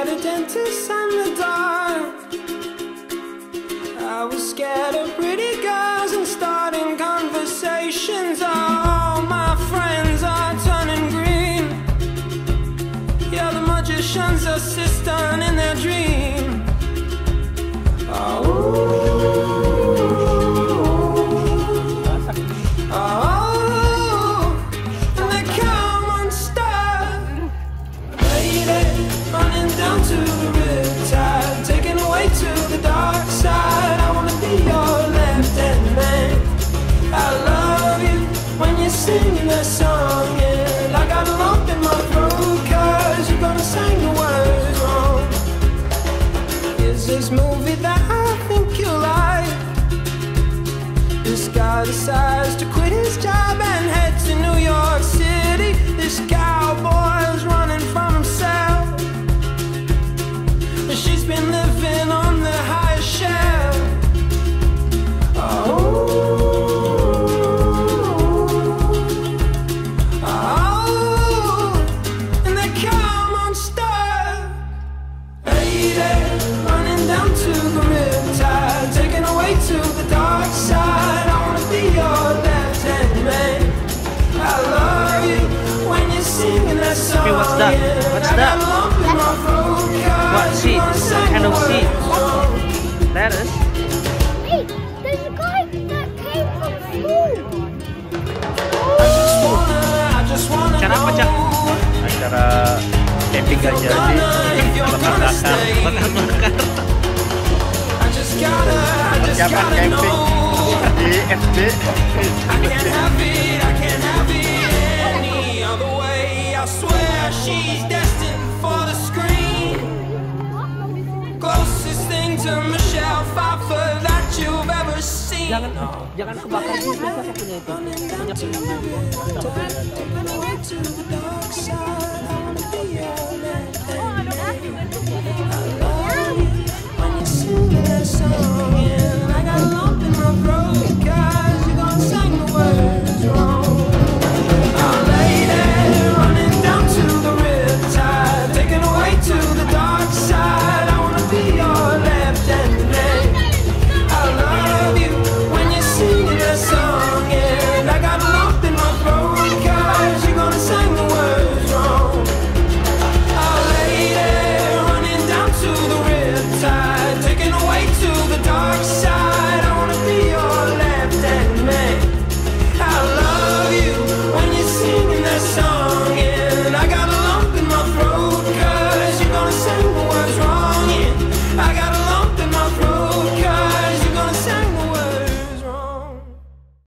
at a dentist in the dark. I was scared of pretty girls and starting conversations. All my friends are turning green. Yeah, the magician's assistant in their dream. Down to the riptide, taken away to the dark side. I wanna be your left-hand man. I love you when you're singing that song, and I got a lump in my throat 'cause you're gonna sing the words wrong. Here's this movie that I think you'll like. This guy decides to quit his job and head to New York City. This cowboy's running from himself. She's been living on the high shelf. And they come on star. Lady, running down to the riptide, taken away to the dark side. I wanna be your left-hand man. I love you when you're singing that song. Hey, what's that? What's that? What seed? What kind of seed? Lettuce? Hey, there's a guy that came from school. Acara apa, Cak? Acara camping gak jadi. Bakar-bakar. Persiapan camping di SD. She's destined for the screen. Closest thing to Michelle Pfeiffer that you've ever seen. Jangan kebakar juga punya itu.